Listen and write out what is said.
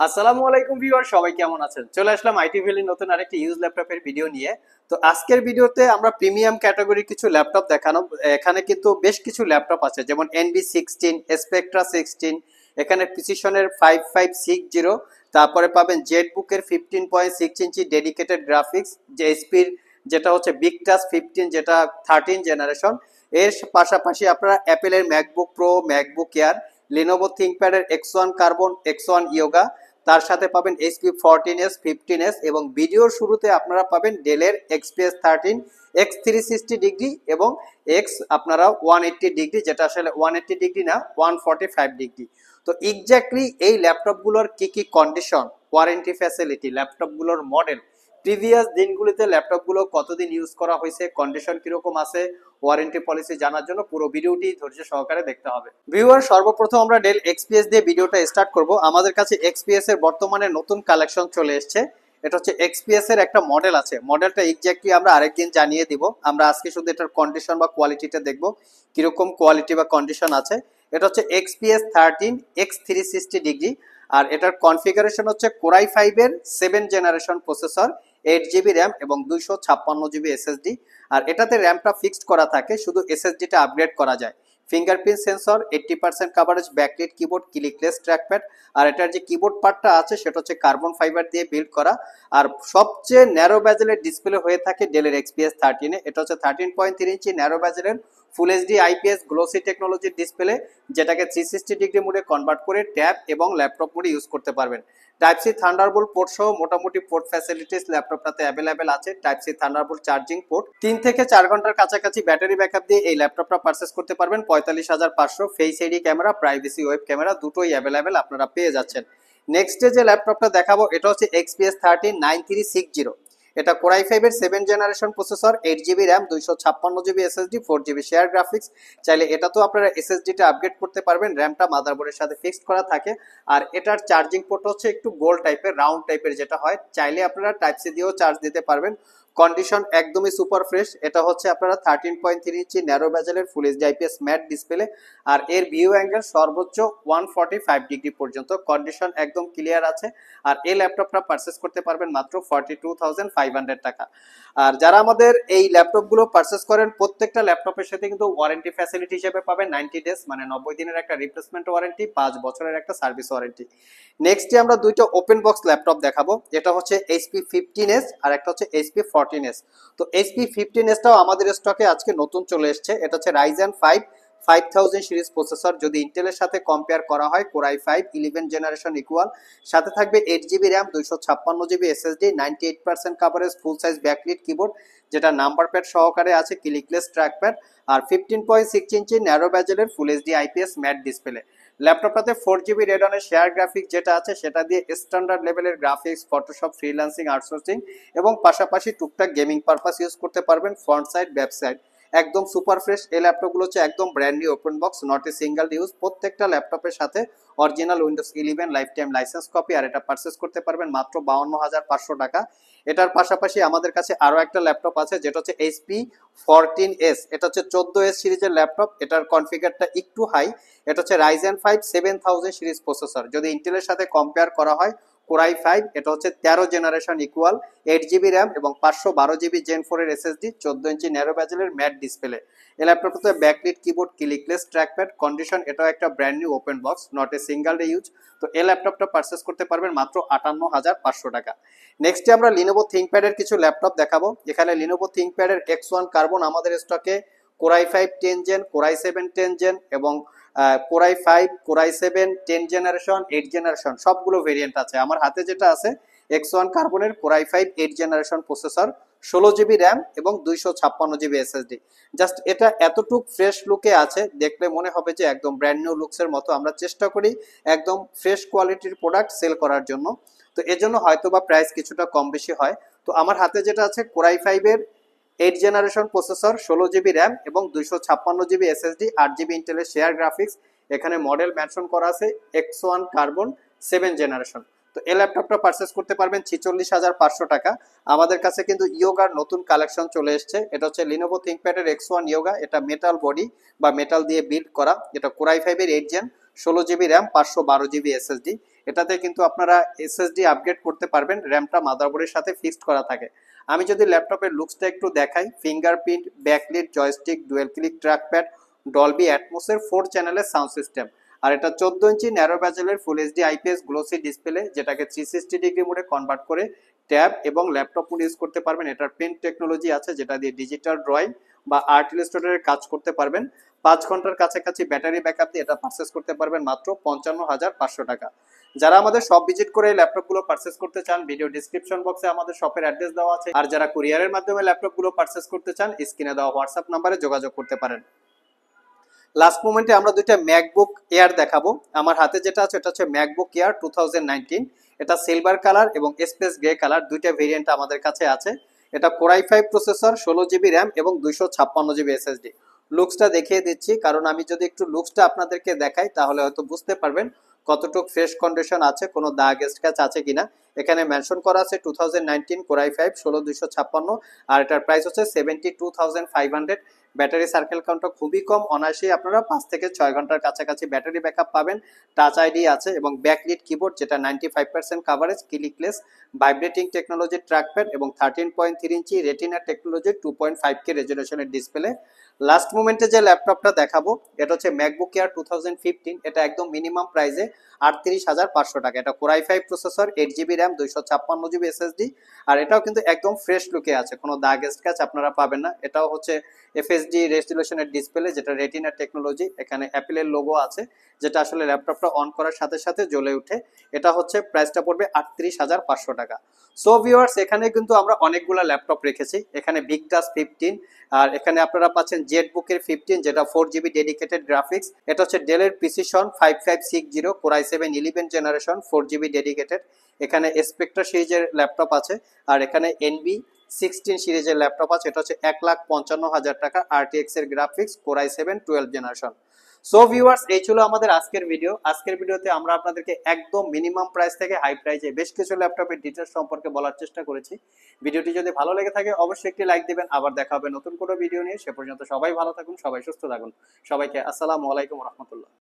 আসসালামু আলাইকুম ভিউয়ার, সবাই কেমন আছেন? চলে আসলাম আইটি ভ্যালির নতুন আরেকটি ইউজ ল্যাপটপের ভিডিও নিয়ে। তো আজকের ভিডিওতে আমরা প্রিমিয়াম ক্যাটাগরির কিছু ল্যাপটপ দেখানো। এখানে কিন্তু বেশ কিছু ল্যাপটপ আছে, যেমন NB16, স্পেকট্রা 16, এখানে প্রিসিশনের 5560, তারপরে পাবেন জেড বুকের 15.6 ইঞ্চি ডেডিকেটেড গ্রাফিক্স, যে এসপির যেটা হচ্ছে বিগটাস 15, যেটা 13 জেনারেশন। এর পাশাপাশি আপনারা অ্যাপেলের MacBook Pro, MacBook Air, Lenovo থিংকপ্যাডের X1 কার্বন, X1 ইয়োগা, তার সাথে পাবেন HP 14s, 15s, এবং ভিডিওর শুরুতে আপনারা পাবেন ডেলের XPS 13 X360 ডিগ্রি এবং আপনারা 180 ডিগ্রি, যেটা আসলে 180 ডিগ্রি না, 145 ডিগ্রি। তো এক্স্যাক্টলি এই ল্যাপটপগুলোর কি কি কন্ডিশন, ওয়ারেন্টি ফ্যাসিলিটি, ল্যাপটপগুলোর মডেল, প্রিভিয়াস দিনগুলিতে ল্যাপটপগুলো কতদিন ইউজ করা হয়েছে, কন্ডিশন কিরকম আছে, ওয়ারেন্টি পলিসি জানার জন্য পুরো ভিডিওটি ধৈর্য সহকারে দেখতে হবে। ভিউয়ার, সর্বপ্রথম আমরা ডেল XPS দিয়ে ভিডিওটা স্টার্ট করব। আমাদের কাছে XPS এর বর্তমানে নতুন কালেকশন চলে এসেছে। এটা হচ্ছে XPS এর একটা মডেল আছে, মডেলটা এক্স্যাক্টলি আমরা আরেকদিন জানিয়ে দিব। আমরা আজকে শুধু এটার কন্ডিশন বা কোয়ালিটিটা দেখব, কিরকম কোয়ালিটি বা কন্ডিশন আছে। এটা হচ্ছে XPS 13 X360 ডিগ্রি, আর এটার কনফিগারেশন হচ্ছে কোরাই 5 এর 7 জেনারেশন প্রসেসর, 8 জিবি র্যাম এবং 256 জিবি এসএসডি। আর এটাতে র্যামটা ফিক্সড করা থাকে, শুধু এসএসডিটা আপগ্রেড করা যায়। Fingerprint sensor, 80% coverage, backlit keyboard, clickless trackpad. আর এটার যে কিবোর্ড পার্টটা আছে সেটা হচ্ছে কার্বন ফাইবার দিয়ে বিল্ড করা। আর সবচেয়ে ন্যারো ব্যাজেলের ডিসপ্লে হয়ে থাকে ডেলের XPS 13-এ। এটা হচ্ছে 13.3 ইঞ্চি ন্যারো ব্যাজেলের ফুল এইচডি আইপিএস গ্লোসি টেকনোলজির ডিসপ্লে, যেটাকে 360 ডিগ্রি মোডে কনভার্ট করে ট্যাব এবং ল্যাপটপ মোডে ইউজ করতে পারবেন। টাইপ সি থান্ডারবোল্ট পোর্ট সহ মোটামুটি পোর্ট ফ্যাসিলিটিস ল্যাপটপটাতে অ্যাভেলেবেল আছে। Type C thunderbolt charging port, 3 থেকে 4 ঘন্টার কাছাকাছি ব্যাটারি ব্যাকআপ দিয়ে এই ল্যাপটপটা পারচেস করতে পারবেন। 45,500 face ID camera, privacy web camera দুটোই অ্যাভেলেবেল আপনারা পেয়ে যাচ্ছেন। নেক্সট যে ল্যাপটপটা দেখাবো এটা হচ্ছে XPS 13 9360। এটা কোরাই 5 এর 7 generation processor, 8 GB RAM, 256 GB SSD, 4 GB share graphics. চাইলে এটা তো আপনারা এসএসডিটা আপগ্রেড করতে পারবেন, র্যামটা মাদারবোর্ডের সাথে ফিক্সড করা থাকে। আর এটার চার্জিং পোর্ট হচ্ছে একটু গোল টাইপের, রাউন্ড টাইপের যেটা হয়, চাইলে আপনারা টাইপ সি দিয়েও চার্জ দিতে পারবেন। কন্ডিশন একদমই সুপার ফ্রেশ। এটা হচ্ছে আপনারা 13.3 ইঞ্চি ন্যারো ব্যাজেলের full HD IPS matte display, আর এর ভিউ অ্যাঙ্গেল সর্বোচ্চ 145 ডিগ্রি পর্যন্ত। কন্ডিশন একদম ক্লিয়ার আছে। আর এই ল্যাপটপটা পারচেস করতে পারবেন মাত্র 42,500 টাকা। আর যারা আমাদের এই ল্যাপটপগুলো পারচেস করেন, প্রত্যেকটা ল্যাপটপের সাথে কিন্তু ওয়ারেন্টি ফ্যাসিলিটি হিসেবে পাবেন 90 ডেজ, মানে 90 দিনের একটা রিপ্লেসমেন্ট ওয়ারেন্টি, 5 বছরের একটা সার্ভিস ওয়ারেন্টি। নেক্সটে আমরা দুইটা ওপেন বক্স ল্যাপটপ দেখাবো। এটা হচ্ছে HP 15s আর একটা হচ্ছে HP 14s। তো HP 15sটাও আমাদের স্টকে আজকে নতুন চলে এসেছে। এটা হচ্ছে Ryzen 5 5000 সিরিজ প্রসেসর। যদি ইন্টেলের সাথে কম্পেয়ার করা হয়, কোরাই 5 11 জেনারেশন ইকুয়াল। সাথে থাকবে 8 GB RAM, 256 GB SSD, 98% coverage, full size backlit keyboard, যেটা নাম্বার প্যাড সহকারে আছে, ক্লিকলেস ট্র্যাকপ্যাড, আর 15.6 ইঞ্চি ন্যারো ব্যাজেলের full HD IPS matte display. ল্যাপটপটাতে 4 জিবি রেডনের শেয়ার গ্রাফিক্স যেটা আছে সেটা দিয়ে স্ট্যান্ডার্ড লেভেলের গ্রাফিক্স, ফটোশপ, ফ্রিল্যান্সিং, আউটসোর্সিং এবং পাশাপাশি টুকটাক গেমিং পারপাস ইউজ করতে পারবেন। ফ্রন্ট সাইড, ব্যাক সাইড একদম সুপার ফ্রেশ। এই ল্যাপটপগুলো হচ্ছে একদম brand new open box, not a single use. প্রত্যেকটা ল্যাপটপের সাথে original Windows 11 life time licence copy, আর এটা পারচেস করতে পারবেন মাত্র 52,500 টাকা। এটার পাশাপাশি আমাদের কাছে আরো একটা ল্যাপটপ আছে যেটা হচ্ছে HP 14s। এটা হচ্ছে 14s সিরিজের ল্যাপটপ। এটার কনফিগারটা একটু হাই। এটা হচ্ছে Ryzen 5 7000 সিরিজ প্রসেসর। যদি ইন্টেলের সাথে কম্পেয়ার করা হয়, কোরাই 5 এটা হচ্ছে 13 জেনারেশন ইকুয়াল, 8 জিবি র্যাম এবং 512 জিবি জেন 4 এর এসএসডি, 14 ইঞ্চি ন্যারো ব্যাজেলের ম্যাট ডিসপ্লে। এই ল্যাপটপটাতে backlit keyboard, clickless trackpad. Condition এটাও একটা brand new open box, not a single day use. তো এই ল্যাপটপটা পারচেস করতে পারবেন মাত্র 58,500 টাকা। নেক্সটে আমরা লিনোভো থিংকপ্যাডের কিছু ল্যাপটপ দেখাবো। এখানে লিনোভো থিংকপ্যাডের X1 কার্বন আমাদের স্টকে, কোরাই 5 10 জেন, কোরাই 7 10 জেন এবং কোরাই 5, কোরাই 7 10 জেনারেশন, 8 জেনারেশন সবগুলো ভেরিয়েন্ট আছে। আমার হাতে যেটা আছে X1 কার্বনের core i 5 8 generation processor, 16 GB RAM এবং 256 জিবি এসএসডি। জাস্ট এটা এতটুক ফ্রেশ লুকে আছে, দেখলে মনে হবে যে একদম ব্র্যান্ড নিউ লুকসের মতো। আমরা চেষ্টা করি একদম ফ্রেশ কোয়ালিটির প্রোডাক্ট সেল করার জন্য, তো এজন্য হয়তো বা প্রাইস কিছুটা কম বেশি হয়। তো আমার হাতে যেটা আছে কোরাই 5 এর 8 জেনারেশন প্রসেসর, 16 জিবি র্যাম এবং 256 জিবি এসএসডি, 8 জিবি ইন্টেলের শেয়ার গ্রাফিক্স। এখানে মডেল মেনশন করা আছে X1 কার্বন 7 জেনারেশন। তো এই ল্যাপটপটা পারচেস করতে পারবেন 46,500 টাকা। আমাদের কাছে কিন্তু ইয়োগার নতুন কালেকশন চলে এসেছে। এটা হচ্ছে লিনোভো থিংকপ্যাডের X1 ইয়োগা। এটা মেটাল বডি বা মেটাল দিয়ে বিল্ড করা। এটা কোরাই 5 এর 8 gen, 16 GB RAM, 512 GB SSD। এটাতে কিন্তু আপনারা SSD আপগ্রেড করতে পারবেন, র্যামটা মাদারবোর্ডের সাথে ফিক্সড করা থাকে। আমি যদি ল্যাপটপের লুকসটা একটু দেখাই, fingerprint, backlit, joystick, dual click trackpad, Dolby অ্যাটমসের 4 চ্যানেলের সাউন্ড সিস্টেম। আর এটা 14 ইঞ্চি ন্যারো ব্যাজেলের full HD IPS glossy display, যেটাকে 360 ডিগ্রি মোডে কনভার্ট করে ট্যাব এবং ল্যাপটপ মোড ইউজ করতে পারবেন। এটার পেন টেকনোলজি আছে, যেটা দিয়ে ডিজিটাল ড্রয়িং বা আর্ট ইলাস্ট্রেটরের কাজ করতে পারবেন। 5 ঘন্টার কাছাকাছি ব্যাটারি ব্যাকআপ দিয়ে এটা পারচেস করতে পারবেন মাত্র 55,500 টাকা। যারা আমাদের শপ ভিজিট করে ল্যাপটপগুলো পারচেস করতে চান, ভিডিও ডিসক্রিপশন বক্সে আমাদের শপের অ্যাড্রেস দেওয়া আছে। আর যারা কুরিয়ারের মাধ্যমে ল্যাপটপগুলো পারচেস করতে চান, স্ক্রিনে দেওয়া হোয়াটসঅ্যাপ নাম্বারে যোগাযোগ করতে পারেন। লাস্ট মোমেন্টে আমরা দুইটা ম্যাকবুক এয়ার দেখাবো। আমার হাতে যেটা আছে এটা হচ্ছে ম্যাকবুক এয়ার 2019। এটা সিলভার কালার এবং স্পেস গ্রে কালার, দুইটা ভেরিয়েন্ট আমাদের কাছে আছে। এটা core i5 processor, 16 GB RAM এবং 256 GB SSD। লুকসটা দেখিয়ে দিচ্ছি, কারণ আমি যদি একটু লুকসটা আপনাদেরকে দেখাই তাহলে হয়তো বুঝতে পারবেন কতটুকু ফ্রেশ কন্ডিশন আছে, কোনো দাগ স্ক্র্যাচ আছে কিনা। এখানে মেনশন করা আছে 2019 কোর i5 16256, আর এটার প্রাইস হচ্ছে 72,500। ব্যাটারি সার্কেল কাউন্টটা খুবই কম, অনায়াসেই আপনারা 5 থেকে 6 ঘন্টার কাছাকাছি ব্যাটারি ব্যাকআপ পাবেন। টাচ আইডি আছে এবং ব্যাকলিট কিবোর্ড, যেটা 95% coverage, clickless, vibrating technology trackpad এবং 13.3 ইঞ্চি রেটিনা টেকনোলজি 2.5K রেজলিউশনের ডিসপ্লে। লাস্ট মোমেন্টে যে ল্যাপটপটা দেখাবো এটা হচ্ছে ম্যাকবুক এয়ার 2015। এটা একদম মিনিমাম প্রাইসে 38,500 টাকা। এটা core i5 processor, 8 GB RAM, 256 GB SSD। আর এটাও কিন্তু একদম ফ্রেশ লুকে আছে, কোনো দাগ স্ক্র্যাচ আপনারা পাবেন না। এটাও হচ্ছে এফএসডি রেজলিউশনের ডিসপ্লে, যেটা রেটিনা টেকনোলজি। এখানে অ্যাপেলের লোগো আছে, যেটা আসলে ল্যাপটপটা অন করার সাথে সাথে জ্বলে ওঠে। এটা হচ্ছে প্রাইসটা পড়বে 38,500 টাকা। সো ভিউয়ার্স, এখানে কিন্তু আমরা অনেকগুলো ল্যাপটপ রেখেছি। এখানে ভিক্টাস 15, আর এখানে আপনারা পাচ্ছেন জেটবুকের 15, যেটা 4 GB ডেডিকেটেড গ্রাফিক্স। এটা হচ্ছে ডেলের Precision 5560 core i7 11 generation 4 GB dedicated. এখানে স্পেক্ট্রা সিরিজের ল্যাপটপ আছে, আর এখানে এনবি 16 সিরিজের ল্যাপটপ আছে। এটা হচ্ছে 1,55,000 টাকা, আরটিএক্স এর graphics, core i7 12 generation. So viewers, এই ছিল আমাদের আজকের ভিডিও। আজকের ভিডিওতে আমরা আপনাদেরকে একদম মিনিমাম প্রাইস থেকে হাই প্রাইসে বেশ কিছু ল্যাপটপের ডিটেলস সম্পর্কে বলার চেষ্টা করেছি। ভিডিওটি যদি ভালো লেগে থাকে অবশ্যই একটি লাইক দিবেন। আবার দেখা হবে নতুন কোনো ভিডিও নিয়ে। সে পর্যন্ত সবাই ভালো থাকুন, সবাই সুস্থ থাকুন। সবাইকে আসসালামু আলাইকুম রহমতুল্লাহ।